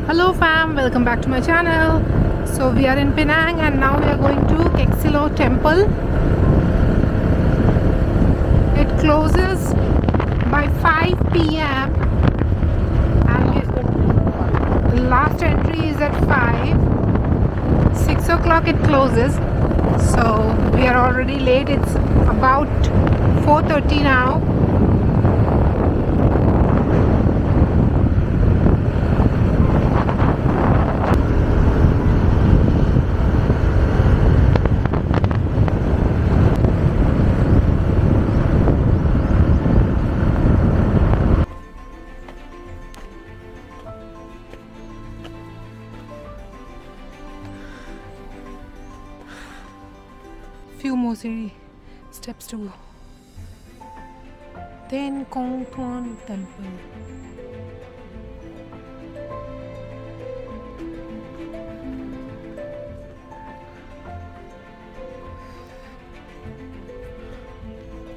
Hello fam, welcome back to my channel. So we are in Penang and now we are going to Thnuah Temple. It closes by 5 p.m. and last entry is at 5. 6 o'clock it closes. So we are already late. It's about 4:30 now. Few more steps to go. Thean Kong Thnuah Temple.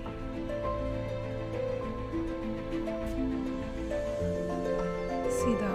See the